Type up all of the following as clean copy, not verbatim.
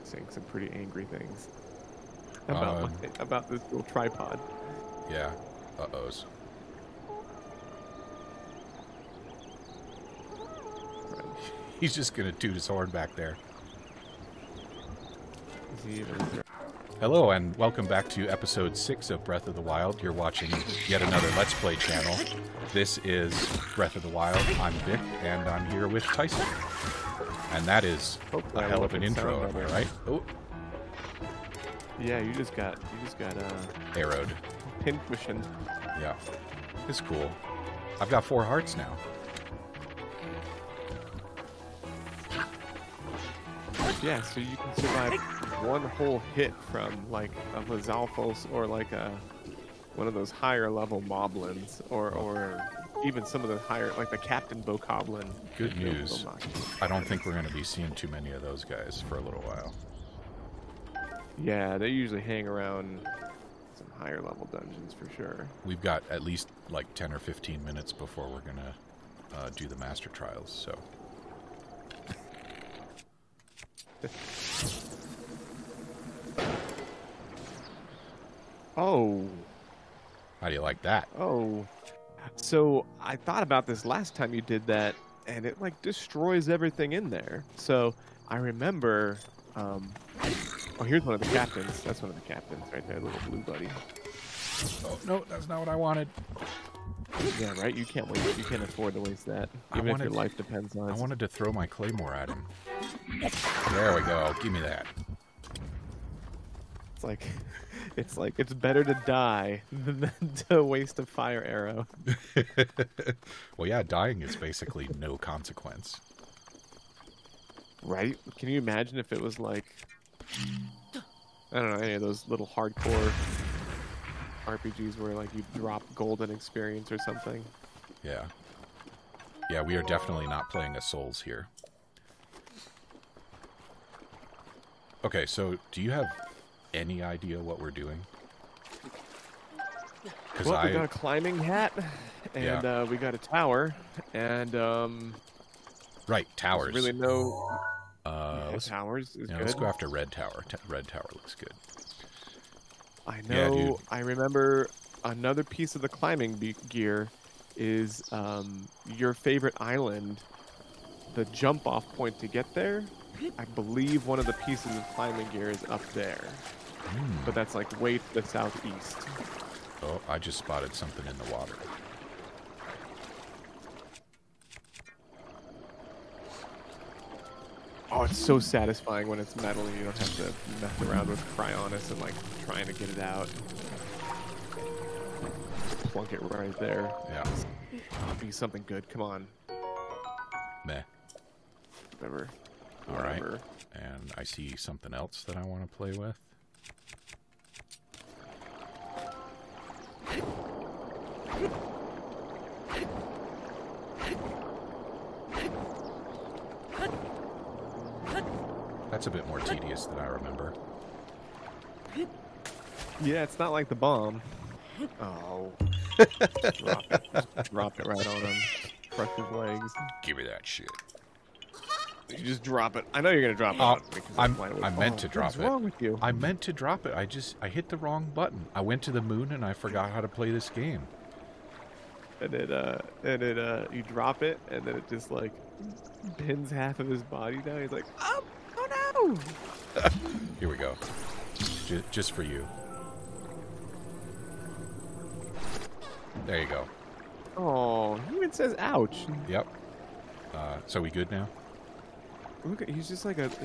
saying some pretty angry things about this little tripod. Yeah. Uh-ohs. He's just gonna toot his horn back there. Is he even there? Hello, and welcome back to episode 6 of Breath of the Wild. You're watching yet another Let's Play channel. This is Breath of the Wild. I'm Vic, and I'm here with Tyson. And that is a hell of an intro, am I right? Oh, Yeah, you just got arrowed. pincushioned. Yeah, it's cool. I've got 4 hearts now. Yeah, so you can survive one whole hit from like a Lizalfos or like one of those higher level moblins or even some of the higher, like the Captain Bokoblin. Good news. I don't think we're going to be seeing too many of those guys for a little while. Yeah, they usually hang around some higher level dungeons for sure. We've got at least like 10 or 15 minutes before we're going to do the Master Trials, so... Oh. How do you like that? Oh. So I thought about this last time you did that, and it like destroys everything in there. So I remember. Oh, here's one of the captains. That's one of the captains right there, little blue buddy. Oh, no, that's not what I wanted. Yeah, right. You can't wait. You can't afford to waste that, even if your life depends on it. I wanted to throw my claymore at him. There we go. Give me that. It's like it's better to die than to waste a fire arrow. Well, yeah, dying is basically no consequence. Right? Can you imagine if it was like, I don't know, any of those little hardcore RPGs where like you drop golden experience or something? Yeah. Yeah, we are definitely not playing a Souls here. Okay, so do you have any idea what we're doing? Well, we got a climbing hat, and we got a tower, and right, towers. Really no. Towers is good. Let's go after Red Tower. Red Tower looks good. I know. Yeah, dude. I remember another piece of the climbing gear is your favorite island. The jump-off point to get there. I believe one of the pieces of climbing gear is up there. But that's like way to the southeast. Oh, I just spotted something in the water. Oh, it's so satisfying when it's metal and you don't have to mess around with Cryonis and like trying to get it out. Plunk it right there. Yeah. Oh, be something good. Come on. Meh. Whatever. All right. And I see something else that I want to play with. That's a bit more tedious than I remember. Yeah, it's not like the bomb. Oh. Drop it right on him. Crush his legs. Give me that shit. You just drop it. I know you're gonna drop it. I meant to drop it. What's wrong with you? I meant to drop it. I hit the wrong button. I went to the moon and I forgot how to play this game. And you drop it, and then it just like pins half of his body down. He's like, oh no! Here we go. Just for you. There you go. Oh, he even says ouch. Yep. So we good now? Look, he's just like an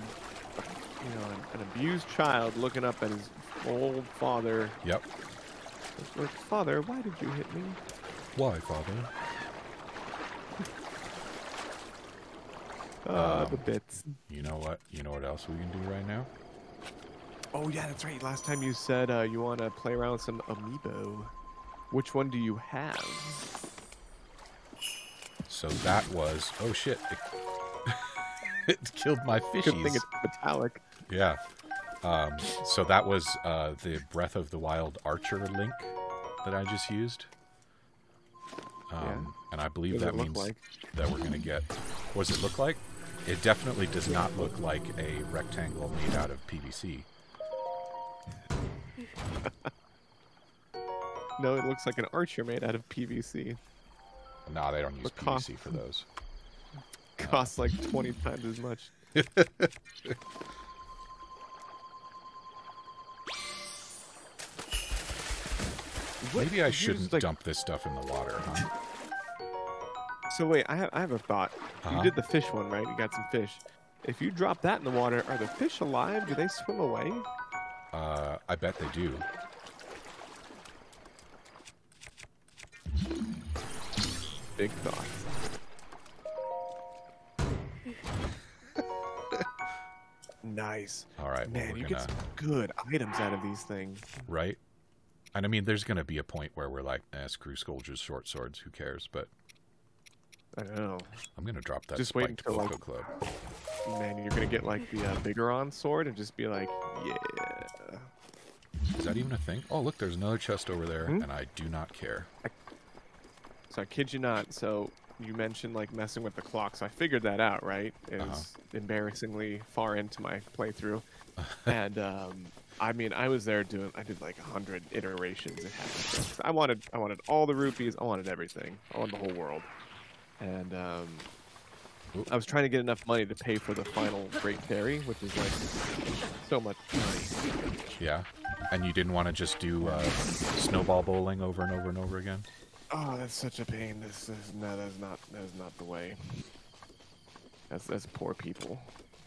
abused child looking up at his old father. Yep. Like, Father, why did you hit me? Why, Father? The bits. You know what? You know what else we can do right now? Oh yeah, that's right. Last time you said you want to play around with some amiibo. Which one do you have? So that was... Oh shit. It killed my fishies. Good thing it's metallic. Yeah. So that was the Breath of the Wild Archer link that I just used. And I believe that means that we're going to get... What does it look like? It definitely does not look like a rectangle made out of PVC. No, it looks like an archer made out of PVC. No, they don't use But cost- PVC for those. Costs like 20 times as much. Maybe I Here's, shouldn't like- dump this stuff in the water, huh? So wait, I have a thought. Uh-huh. You did the fish one, right? You got some fish. If you drop that in the water, are the fish alive? Do they swim away? I bet they do. Big thoughts. Nice. All right, well, Man, we're you gonna... get some good items out of these things. Right? And I mean, there's going to be a point where we're like, screw soldiers, short swords, who cares? But I don't know. I'm going to drop that Just wait spiked until, Foco like- Club. Man, you're gonna get like the Bigoron sword and just be like, yeah. Is that even a thing? Oh, look, there's another chest over there, Hmm? and I do not care. So I kid you not. So you mentioned like messing with the clock. So I figured that out, right? It was embarrassingly far into my playthrough, and I mean, I was there I did like 100 iterations. It happened. I wanted all the rupees. I wanted everything. I wanted the whole world, and I was trying to get enough money to pay for the final Great Fairy, which is like so much money. Yeah? And you didn't want to just do snowball bowling over and over and over again? Oh, that's such a pain. That's not the way. That's poor people.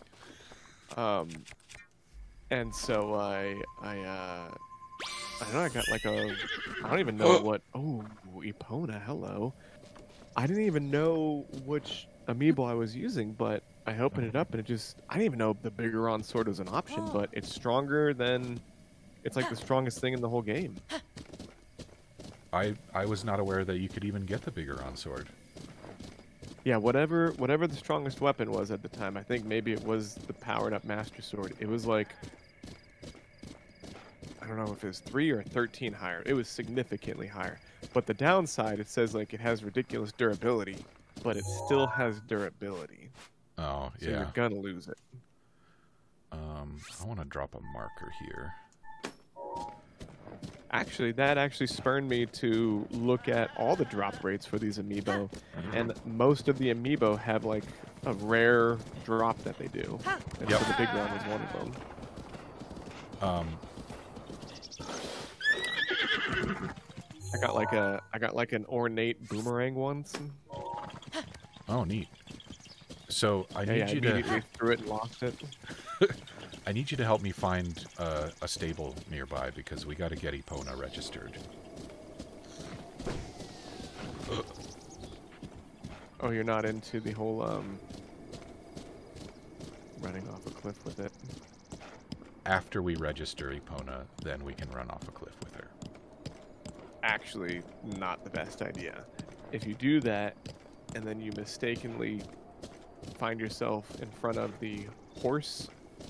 And so I don't know. I got like I don't even know what. Oh, Epona, hello. I didn't even know which amiibo I was using, but I opened it up and I didn't even know the Bigoron sword was an option, but it's stronger than. It's like the strongest thing in the whole game. I was not aware that you could even get the Bigoron sword. Yeah, whatever the strongest weapon was at the time, I think maybe it was the powered up Master Sword. It was like, I don't know if it was 3 or 13 higher. It was significantly higher. But the downside, it says like it has ridiculous durability, but it still has durability. Oh, So yeah. you're gonna lose it. I want to drop a marker here. Actually, that actually spurred me to look at all the drop rates for these amiibo, and most of the amiibo have like a rare drop that they do. And Yep. so the big one was one of them. I got like an ornate boomerang once. Oh, neat. So I Yeah, need I you immediately to threw it and lost it. I need you to help me find a stable nearby because we got to get Epona registered. Oh, you're not into the whole running off a cliff with it. After we register Epona, then we can run off a cliff with her. Actually, not the best idea. If you do that, and then you mistakenly find yourself in front of the horse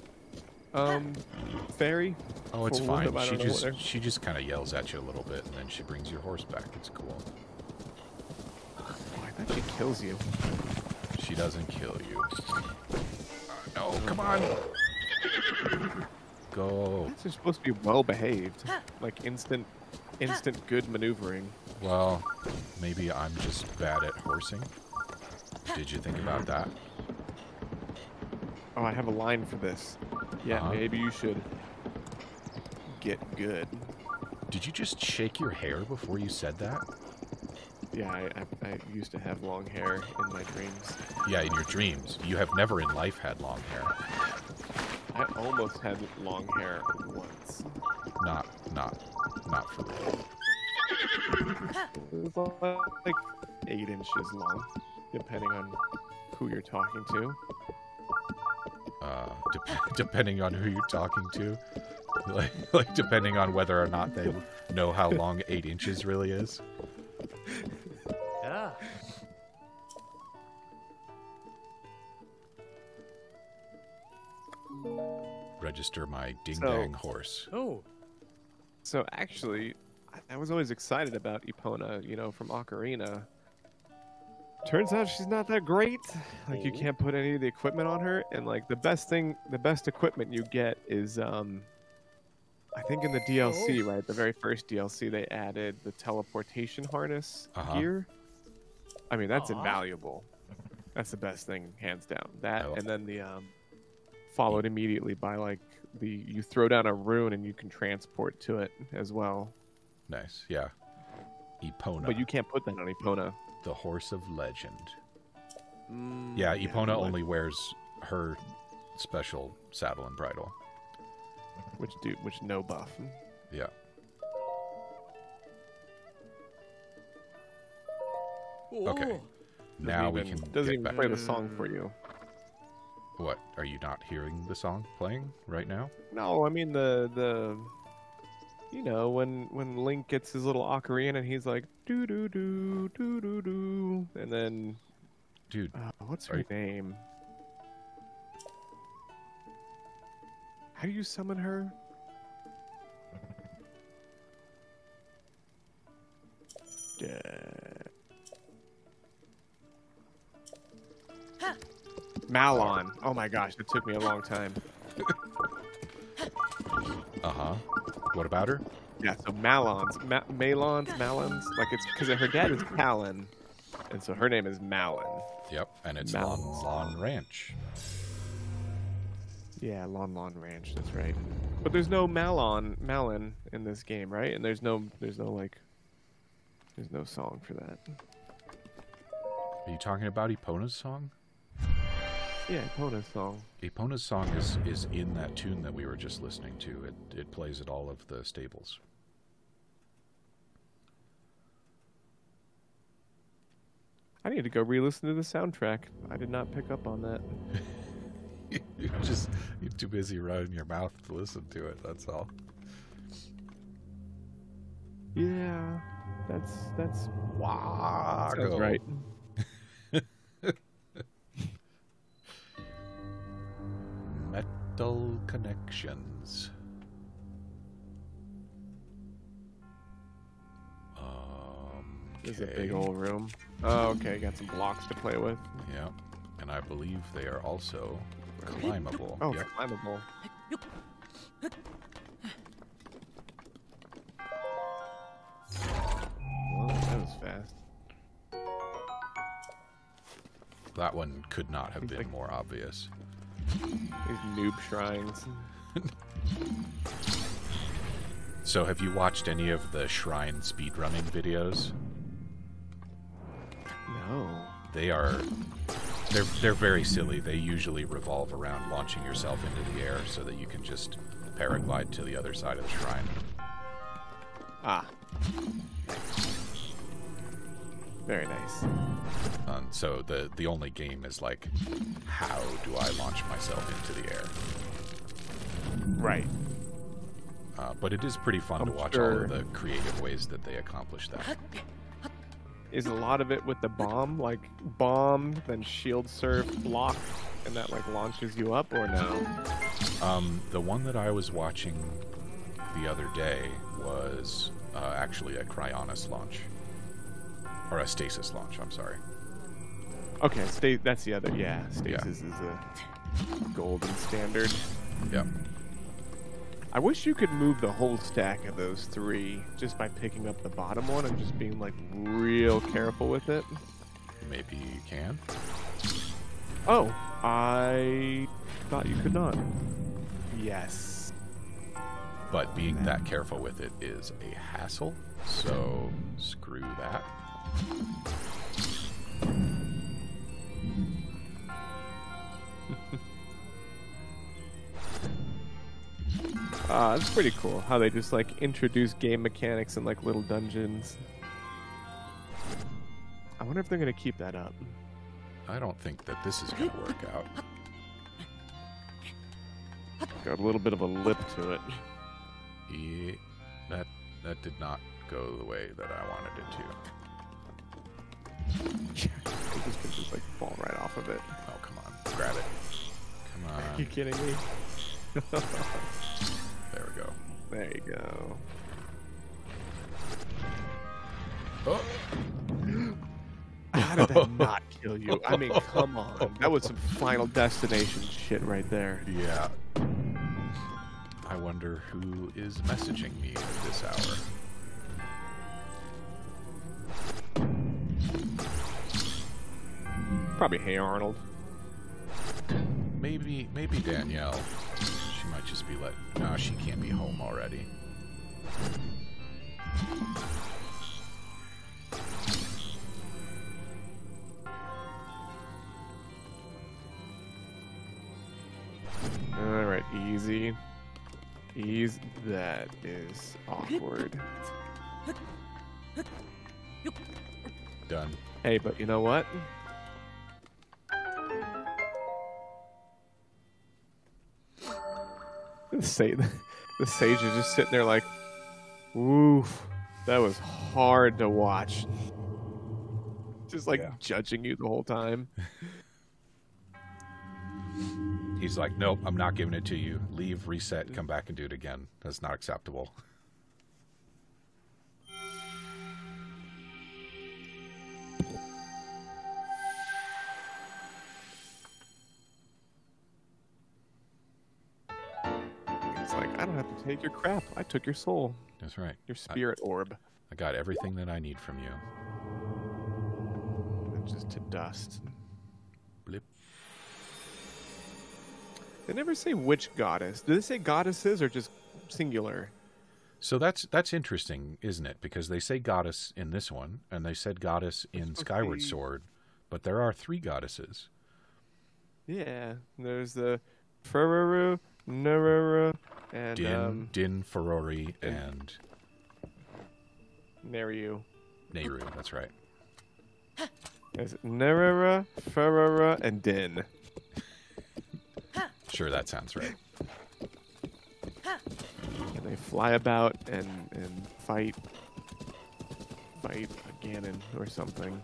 fairy. Oh, it's for fine. one of- I don't know what they're- She just kind of yells at you a little bit, and then she brings your horse back. It's cool. Oh, I thought she kills you. She doesn't kill you. No, come on. Go. They're supposed to be well behaved, like instant good maneuvering. Well, maybe I'm just bad at horsing. Did you think about that? Oh, I have a line for this. Yeah, Uh-huh. maybe you should get good. Did you just shake your hair before you said that? Yeah, I used to have long hair in my dreams. Yeah, in your dreams. You have never in life had long hair. I almost had long hair once. Not for real. It was like 8 inches long, depending on who you're talking to. Depending on who you're talking to. Like depending on whether or not they know how long 8 inches really is. Yeah. Register my ding-dang horse. Oh. So actually, I was always excited about Epona, you know, from Ocarina. Turns out she's not that great. Like, you can't put any of the equipment on her, and like the best equipment you get is I think in the DLC, right? The very first DLC, they added the teleportation harness gear. I mean, that's invaluable. That's the best thing, hands down. That, and then the followed immediately by like you throw down a rune and you can transport to it as well. Nice, yeah. Epona. But you can't put that on Epona. The horse of legend. Yeah, Epona only wears her special saddle and bridle. Which no buff. Yeah. Okay. Now we can doesn't get even back. play the song for you. What? Are you not hearing the song playing right now? No, I mean the you know, when Link gets his little ocarina and he's like doo doo doo doo doo doo, and then dude, what's her name? How do you summon her? Malon. Oh my gosh, it took me a long time. What about her? Yeah, so Malons, Malons, like it's because her dad is Talon, and so her name is Malon. Yep, and it's Lon Ranch. Yeah, Lon Ranch, that's right. But there's no Malon in this game, right? And there's no song for that. Are you talking about Epona's song? Yeah, Epona's song. Epona's song is in that tune that we were just listening to. It plays at all of the stables. I need to go re-listen to the soundtrack. I did not pick up on that. You're too busy running your mouth to listen to it, that's all. Yeah, that's wow. Sounds right. Metal Connections. This is a big old room. Oh, okay, got some blocks to play with. Yeah, and I believe they are also climbable. Oh, yep. Climbable. Well, that was fast. That one could not have been more obvious. These noob shrines. So, have you watched any of the shrine speedrunning videos? No. They're very silly. They usually revolve around launching yourself into the air so that you can just paraglide to the other side of the shrine. Ah. Very nice. So the only game is like, how do I launch myself into the air? Right. But it is pretty fun to watch all of the creative ways that they accomplish that. Is a lot of it with the bomb, like bomb, then shield surf, block, and that like launches you up, or no? The one that I was watching the other day was actually a Cryonis launch. Or a Stasis launch, I'm sorry. Okay, that's the other, yeah. Stasis is a golden standard. Yeah. I wish you could move the whole stack of those three just by picking up the bottom one and just being like real careful with it. Maybe you can. Oh, I thought you could not. Yes. But being that careful with it is a hassle, so screw that. It's pretty cool how they just like introduce game mechanics in like little dungeons. I wonder if they're gonna keep that up. I don't think that this is gonna work out. Got a little bit of a lip to it. Yeah, that did not go the way that I wanted it to. It just could just like fall right off of it. Oh, come on. Grab it. Come on. Are you kidding me? There we go. There you go. Oh! How did that not kill you? I mean, come on. That was some Final Destination shit right there. Yeah. I wonder who is messaging me at this hour. Probably Hey Arnold. Maybe Danielle. She might just be no, she can't be home already. Alright, easy. Ease. That is awkward. Done. Hey, but you know what? The sage is just sitting there like, oof, that was hard to watch. Just like judging you the whole time. He's like, nope, I'm not giving it to you. Leave, reset, come back and do it again. That's not acceptable. It's like, I don't have to take your crap. I took your soul. That's right. Your spirit orb. I got everything that I need from you. And just to dust. Blip. They never say which goddess. Do they say goddesses or just singular? So that's interesting, isn't it? Because they say goddess in this one, and they said goddess in Skyward Sword, but there are 3 goddesses. Yeah. There's the Fururu, Naruru, and Din, Ferori, and Neru. Nehru. That's right. There's Narura, Furura, and Din. Sure, that sounds right. And they fly about and fight a Ganon or something.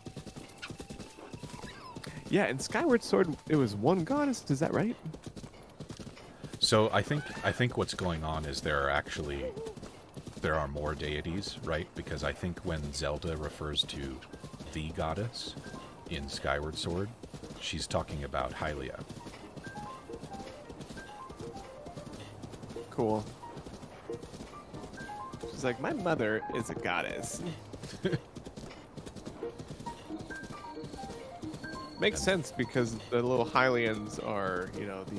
Yeah, in Skyward Sword, it was one goddess. Is that right? So I think what's going on is there are more deities, right? Because I think when Zelda refers to the goddess in Skyward Sword, she's talking about Hylia. Cool. She's like, my mother is a goddess. Makes sense because the little Hylians are, you know,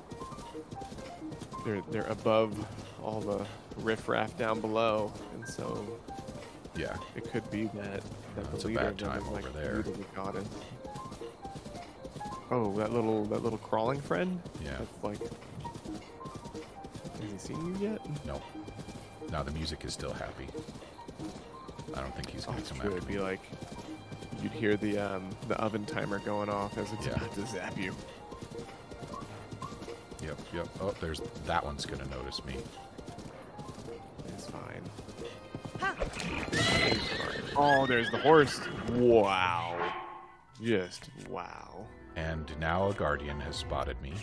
they're above all the riffraff down below, and so Yeah. it could be that It's the a leader bad of them time is like over there. literally goddess. Oh, that little crawling friend. Yeah. That's like, has he seen you yet? No. No, the music is still happy. I don't think he's going to come True, after it'd me. be like you'd hear the oven timer going off as it's Yeah. about to zap you. Yep. Oh, that one's going to notice me. It's fine. Oh, there's the horse. Wow. Just wow. And now a guardian has spotted me.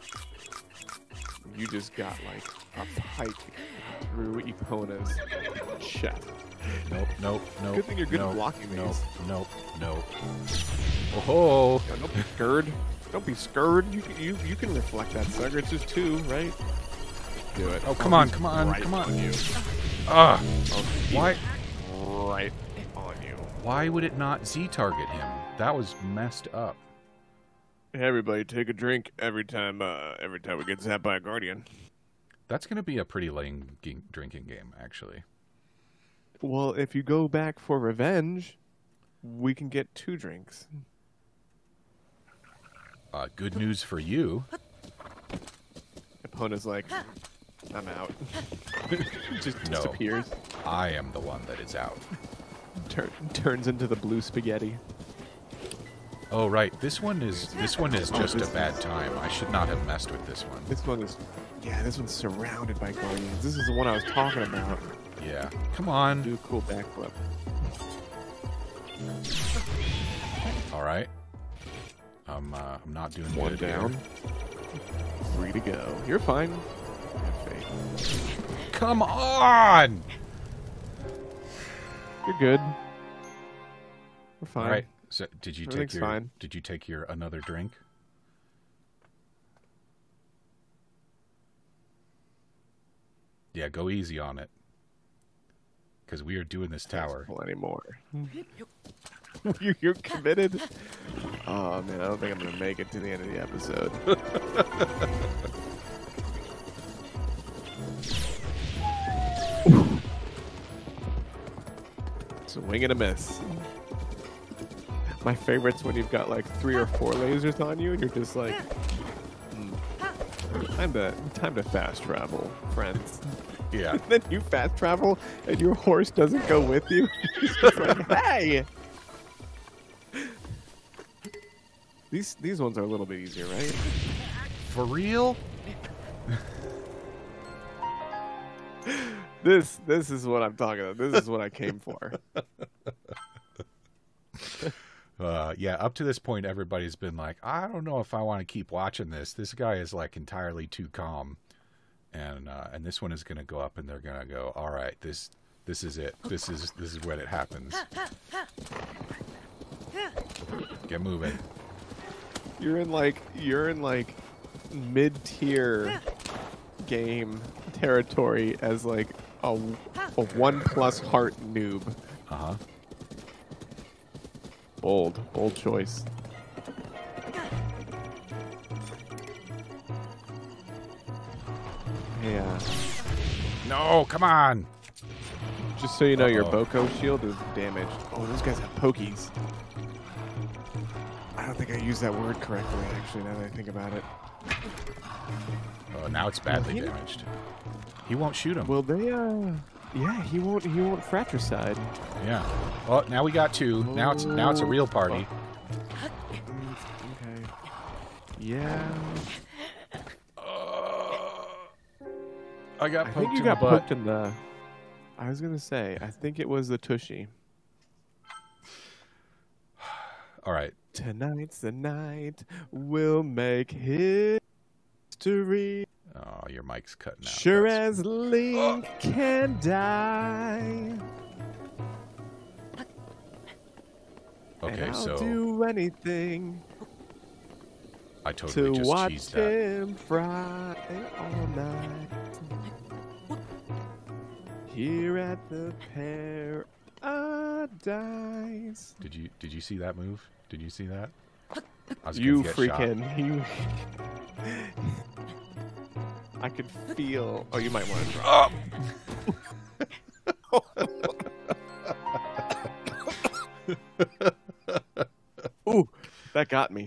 You just got like a pike through Epona's chest. Nope. Good thing you're good at nope, blocking nope, these. Nope. Oh, Yeah, don't be scared. Don't be scared. You can reflect that sucker. It's just 2, right? Do it. Oh, come on. he's right on you. Ah, Oh, he's why? right on you. Why would it not Z-target him? That was messed up. Everybody take a drink every time we get zapped by a guardian. That's going to be a pretty lame drinking game, actually. Well, if you go back for revenge, we can get 2 drinks. Good news for you. Epona's like, I'm out. Just No. disappears. I am the one that is out. Turns into the blue spaghetti. Oh, right. This one is just a bad time. I should not have messed with this one. This one's surrounded by guardians. This is the one I was talking about. Yeah. Come on. Do a cool backflip. All right. I'm not doing One good here. down. 3 to go. You're fine. Have faith. Come on! You're good. We're fine. All right. So did you take Everything's your fine. Did you take your another drink? Yeah, go easy on it. Because we are doing this tower. Plenty more. You're committed? Oh, man, I don't think I'm going to make it to the end of the episode. It's a wing and a miss. My favorite's when you've got like 3 or 4 lasers on you and you're just like, time to fast travel, friends. Yeah. And then you fast travel and your horse doesn't go with you. It's just like, hey! These ones are a little bit easier, right? For real? This is what I'm talking about. This is what I came for. Yeah, up to this point, everybody's been like, I don't know if I want to keep watching this. This guy is like entirely too calm. And this one is going to go up and they're going to go, all right, this is it. This is when it happens. Get moving. You're in like mid-tier game territory as like a 1+ heart noob. Uh-huh. Bold choice. Yeah. No, come on. Just so you know, your Uh-oh. Boko shield is damaged. Oh, those guys have pokies. I don't think I used that word correctly, actually, now that I think about it. Oh, now it's badly Well, damaged. He won't shoot him. Well, they, yeah, he won't fratricide. Yeah. Well, now we got 2. Now it's a real party. Okay. Yeah. I got I poked think you in got the butt. poked in the... I was going to say, I think it was the tushy. All right. Tonight's the night we'll make history. Oh, your mic's cutting out. Sure That's- as Link can die. Okay, and I'll so do anything I totally to just watch cheesed that. him fry all night. Here at the paradise. Did you see that move? Did you see that? I was You gonna get shot. freaking you. I could feel. Oh, you might want to drop. Ooh, that got me.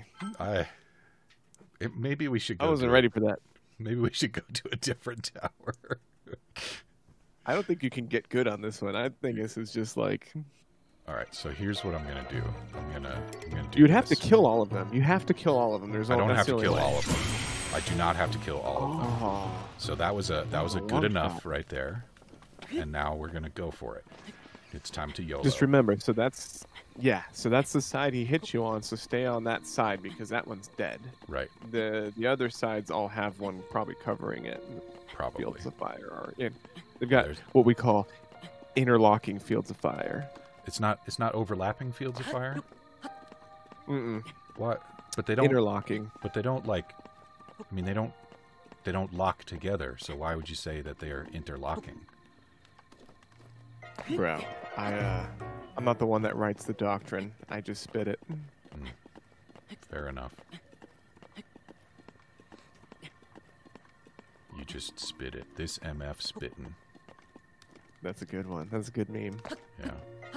Maybe we should go. I wasn't to- ready for that. Maybe we should go to a different tower. I don't think you can get good on this one. I think this is just like All right, so here's what I'm gonna do. I'm gonna do. you'd have to this. kill all of them. You have to kill all of them. There's I don't that's have the to only kill way. all of them. I do not have to kill all of them. Oh, So that was a a good long enough shot. right there. And now we're gonna go for it. It's time to YOLO. just remember. So that's the side he hits you on. So stay on that side because that one's dead. Right, The other sides all have one probably covering it. probably. Fields of fire are in. They've got There's- what we call interlocking fields of fire. It's not overlapping fields of fire. Mm-mm. What? But they don't. Interlocking. But they don't like. I mean, they don't lock together. So why would you say that they are interlocking? Bro, I'm not the one that writes the doctrine. I just spit it. Fair enough. You just spit it. This MF spittin'. That's a good one. That's a good meme. Yeah.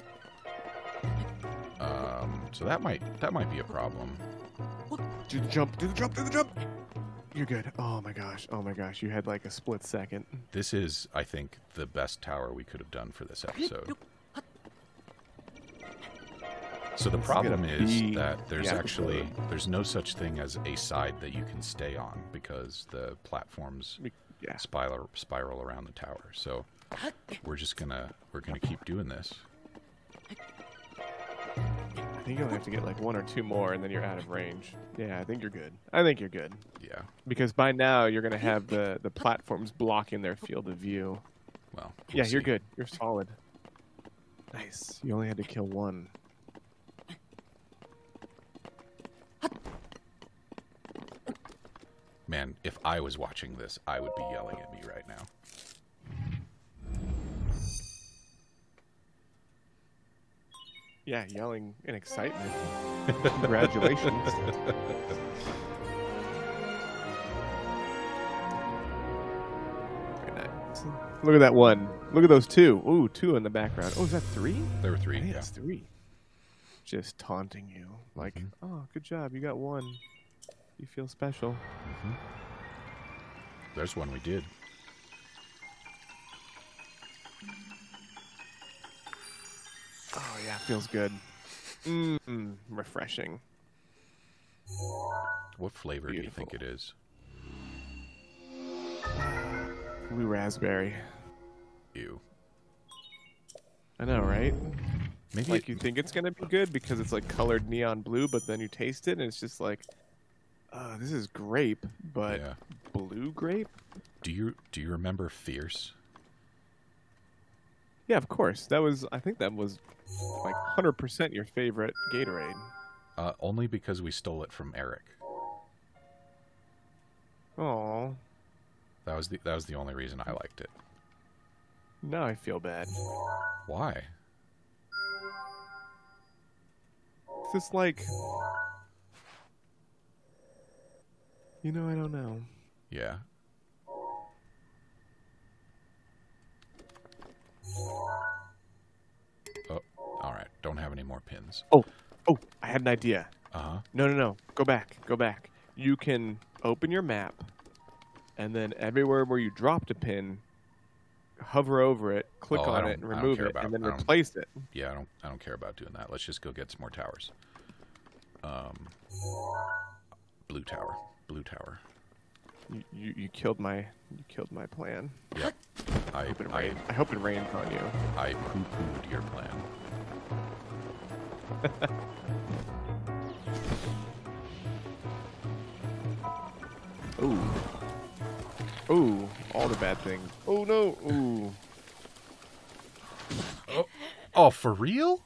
So that might be a problem. Do the jump. Do the jump. Do the jump. You're good. Oh my gosh. Oh my gosh. You had like a split second. This is, I think, the best tower we could have done for this episode. So the This is problem gonna is be that there's the actually episode. there's no such thing as a side that you can stay on because the platforms Yeah. spiral around the tower. So we're gonna keep doing this. I think you only have to get like 1 or 2 more, and then you're out of range. Yeah, I think you're good. I think you're good Yeah. because by now you're gonna have the platforms blocking their field of view. Well. Yeah, we'll you're see. good. You're solid. Nice. You only had to kill 1. Man, if I was watching this, I would be yelling at me right now. Yeah, yelling in excitement. Congratulations. Very nice. Look at that one. Look at those two. Ooh, two in the background. Oh, is that three? There were I three, think yeah. it's three. Just taunting you. Like, Mhm. oh, good job. You got one. You feel special. Mm-hmm. There's one we did. Oh, yeah, feels good. Refreshing. What flavor Beautiful. do you think it is? Blue raspberry. Ew. I know, right? Maybe Like, you think it's going to be good because it's, like, colored neon blue, but then you taste it, and it's just like, this is grape, but yeah. blue grape? Do you remember Fierce? Yeah, of course. I think that was, like, 100% your favorite Gatorade. Only because we stole it from Eric. Oh, That was the only reason I liked it. now I feel bad. Why? It's just like, I don't know. Yeah. Oh, all right. Don't have any more pins. Oh, I had an idea. Uh-huh. No. Go back. You can open your map, and then everywhere where you dropped a pin, hover over it, click Oh, I on don't- it, and I don't remove care it, about- and then I don't- replace it. Yeah, I don't care about doing that. Let's just go get some more towers. Blue tower. You killed my plan. Yep. I hope it rains on you. I poo-pooed your plan. Ooh, all the bad things. Oh no. Ooh. Oh, for real?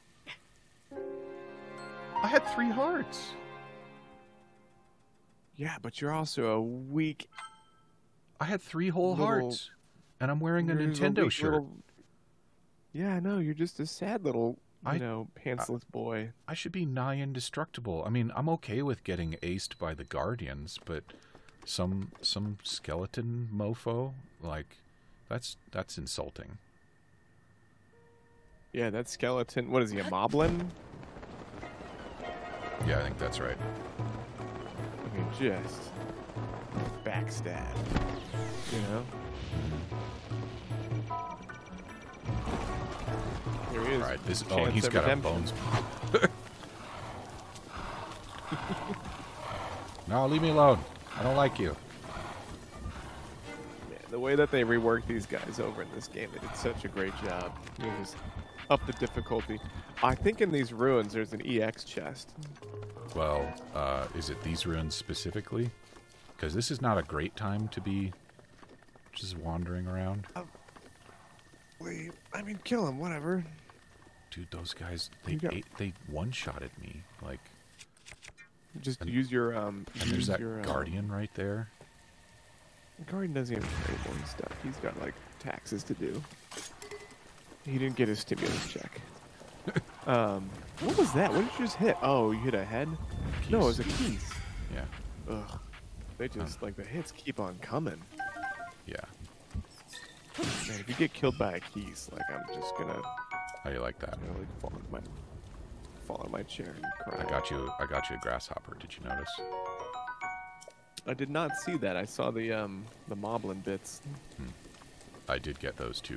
I had 3 hearts. Yeah, but you're also a weak. I had 3 whole Little- hearts. And I'm wearing a you're Nintendo weak shirt. little- Yeah, I know. You're just a sad little, I- pantsless boy. I should be nigh indestructible. I mean, I'm okay with getting aced by the Guardians, but some skeleton mofo, like, that's insulting. Yeah, that skeleton. What is he, a moblin? Yeah, I think that's right. I mean, just backstab. Here he is. All right, Chance he's of got a redemption. bones pop. No, leave me alone. I don't like you. Yeah, the way that they reworked these guys over in this game, they did such a great job. They just up the difficulty. I think in these ruins there's an EX chest. Well, is it these ruins specifically? Because this is not a great time to be just wandering around. Wait, kill him, whatever. Dude, those guys, You got- they one-shotted me. Like, Just use your and there's that your, Guardian right there. Guardian doesn't even trade more stuff. He's got like taxes to do. He didn't get his stimulus check. What was that? What did you just hit? Oh, you hit a head? No, it was a keys. Yeah, Ugh. They just like the hits keep on coming. yeah. Man, if you get killed by a keys, like I'm just gonna, How you like that? like fall in my chair and cry. I got you a grasshopper. Did you notice? I did not see that. I saw the moblin bits. I did get those too.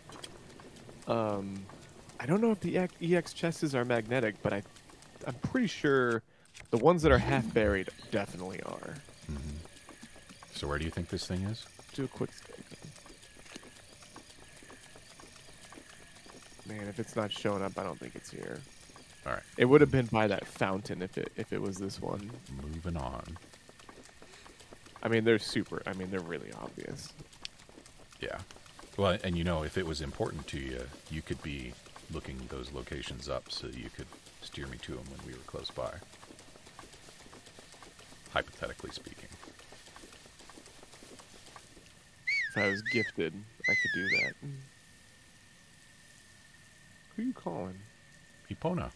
I don't know if the EX chests are magnetic, but I'm pretty sure the ones that are half buried definitely are. So where do you think this thing is? Do a quick scan. Man, if it's not showing up, I don't think it's here. All right, It would have been by that fountain if it was this one. moving on. I mean, they're really obvious. Yeah. Well, and if it was important to you, you could be looking those locations up so you could steer me to them when we were close by. Hypothetically speaking. I was gifted, I could do that. Who are you calling? Epona.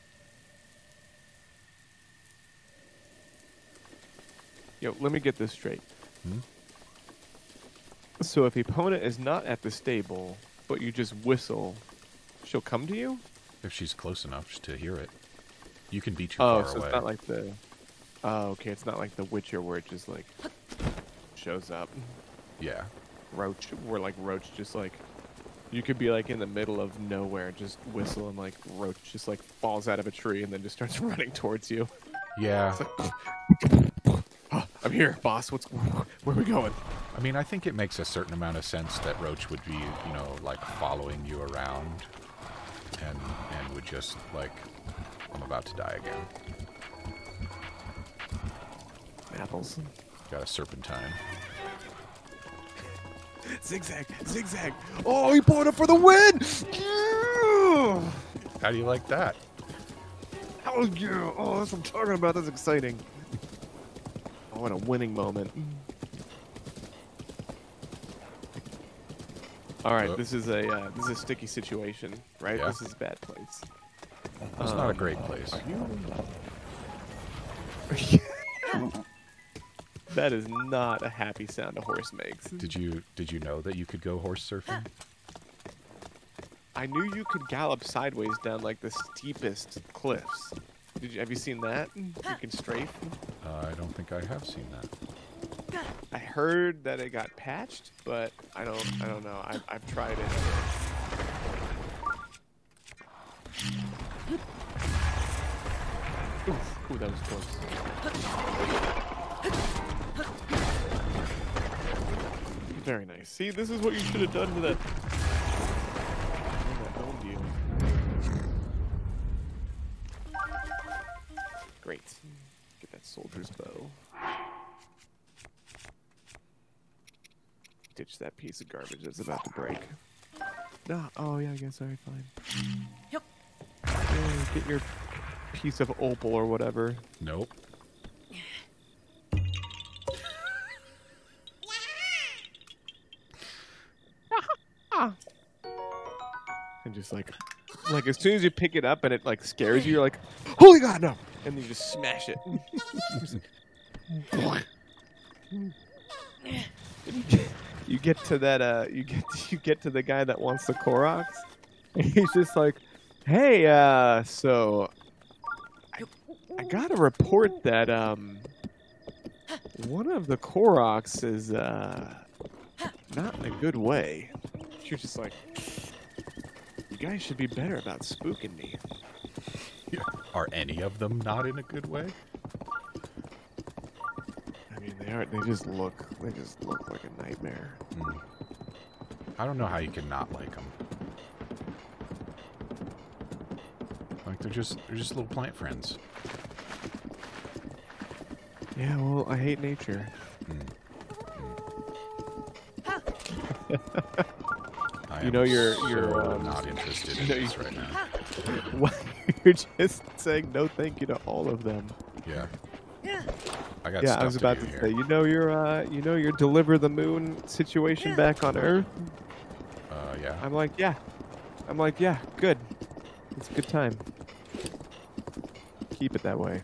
Yo, let me get this straight. Hmm? So if Epona is not at the stable, but you just whistle, she'll come to you? If she's close enough to hear it. You can be too Oh, far so away. it's not like the... Oh, okay, it's not like The Witcher where it just, like, shows up. Yeah. Roach, where, like, Roach just, like... You could be, like, in the middle of nowhere, just whistle, and, like, Roach just, like, falls out of a tree and then just starts running towards you. Yeah. Oh, I'm here, boss. Where are we going? I mean, I think it makes a certain amount of sense that Roach would be, like following you around and would just like, I'm about to die again. Apples. Got a serpentine. Zigzag, zigzag. Oh, he pulled up for the win! Yeah! How do you like that? Oh, yeah. Oh, that's what I'm talking about. That's exciting. Oh, what a winning moment. All right, this is a sticky situation, right? Yeah. This is a bad place. It's not a great place. That is not a happy sound a horse makes. Did you know that you could go horse surfing? I knew you could gallop sideways down like the steepest cliffs. Have you seen that? You can strafe. I don't think I have seen that. I heard that it got patched, but I don't know. I've tried it. Ooh, that was close. Very nice. See, this is what you should have done to that. That owned you. Great. Get that soldier's bow. Ditch that piece of garbage that's about to break. No. Oh yeah, I guess. Alright, fine. Yep. Yeah, get your piece of opal or whatever. Nope. And just like as soon as you pick it up and it like scares you, you're like, holy god, no! And you just smash it. You get to that you get to the guy that wants the Koroks, and he's just like, hey, so I got a report that one of the Koroks is not in a good way. You're just like, you guys should be better about spooking me. Are any of them not in a good way? I mean, they are. They just look like a nightmare. Mm. I don't know how you can not like them. Like they're just little plant friends. Yeah, well, I hate nature. I You know, am you're so not interested in no, this right now. What? You're just saying no, thank you to all of them. Yeah. I got Yeah, stuff I was about to to do say, here. your deliver the moon situation back on Earth. Yeah. I'm like, yeah, good. It's a good time. Keep it that way.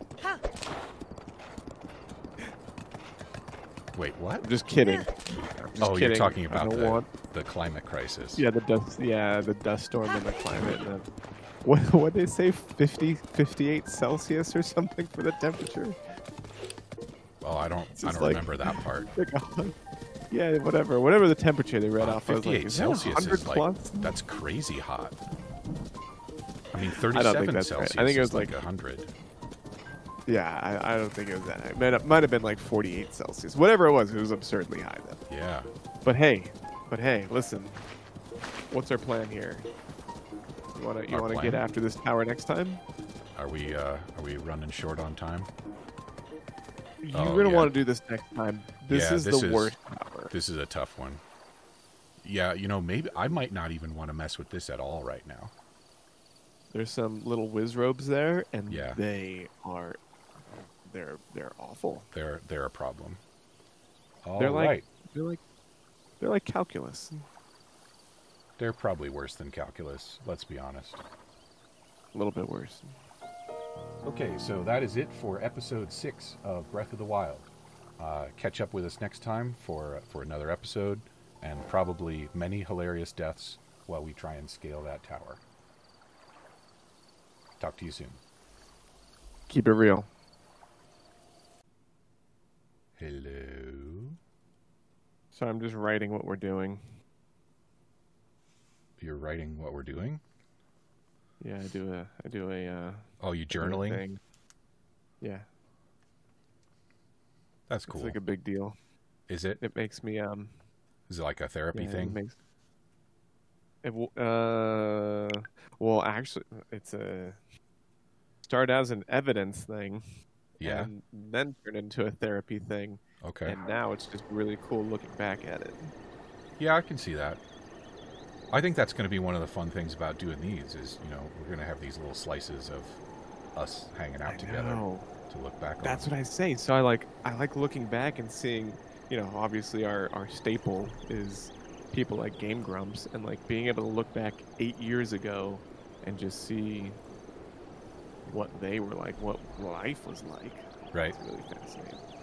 Wait, what? I'm just kidding. I'm just Oh, kidding. you're talking I about don't the want- climate crisis. Yeah, the dust storm and the climate. And the, what they say, 58 Celsius or something for the temperature. Well, I don't just like- remember that part. Like yeah, whatever the temperature they read off. I was 58 like, is that Celsius 100 is like plus? that's crazy hot. I mean, I don't 37 think that's right. Celsius I think it is was like 100. Yeah, I don't think it was that high. It might have been like 48 Celsius. Whatever it was absurdly high then. Yeah. But hey, listen. What's our plan here? You Our wanna plan? get after this tower next time? Are we running short on time? You're Oh, gonna yeah. want to do this next time. This Yeah, is this the is- worst tower. This is a tough one. Yeah, maybe I might not even want to mess with this at all right now. There's some little whiz robes there, and Yeah. they're awful. They're a problem. All They're like right. they're like They're like calculus. They're probably worse than calculus, let's be honest. A little bit worse. Okay, so that is it for episode 6 of Breath of the Wild. Catch up with us next time for another episode, and probably many hilarious deaths while we try and scale that tower. Talk to you soon. Keep it real. Hello? So I'm just writing what we're doing. You're writing what we're doing? Yeah, I do a Oh, you journaling? thing. Yeah, That's cool. it's like a big deal. Is it? It makes me Is it like a therapy yeah, thing? It makes well, actually, it's a start as an evidence thing. Yeah. And then turn into a therapy thing. Okay. And now it's just really cool looking back at it. Yeah, I can see that. I think that's going to be one of the fun things about doing these is, we're going to have these little slices of us hanging out together to look back on. That's what I say. So I like looking back and seeing, obviously our staple is people like Game Grumps, and like being able to look back 8 years ago and just see what they were like, what life was like. Right. It's really fascinating.